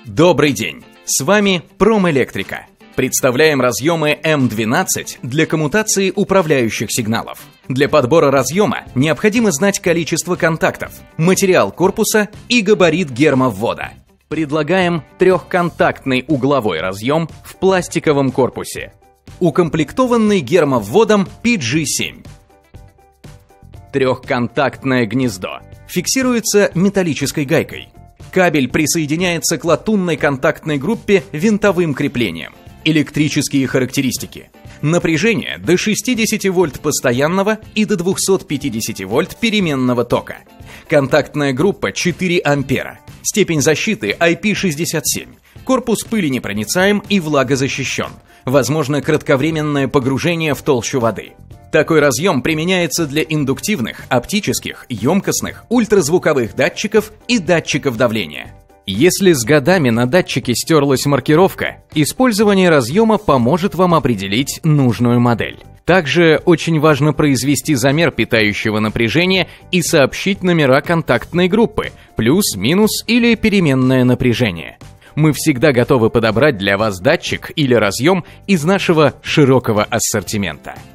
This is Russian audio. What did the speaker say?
Добрый день! С вами Промэлектрика. Представляем разъемы М12 для коммутации управляющих сигналов. Для подбора разъема необходимо знать количество контактов, материал корпуса и габарит гермоввода. Предлагаем трехконтактный угловой разъем в пластиковом корпусе, укомплектованный гермовводом PG7. Трехконтактное гнездо фиксируется металлической гайкой. Кабель присоединяется к латунной контактной группе винтовым креплением. Электрические характеристики. Напряжение до 60 вольт постоянного и до 250 вольт переменного тока. Контактная группа 4 ампера. Степень защиты IP67. Корпус пыленепроницаем и влагозащищен. Возможно кратковременное погружение в толщу воды. Такой разъем применяется для индуктивных, оптических, емкостных, ультразвуковых датчиков и датчиков давления. Если с годами на датчике стерлась маркировка, использование разъема поможет вам определить нужную модель. Также очень важно произвести замер питающего напряжения и сообщить номера контактной группы, плюс, минус или переменное напряжение. Мы всегда готовы подобрать для вас датчик или разъем из нашего широкого ассортимента.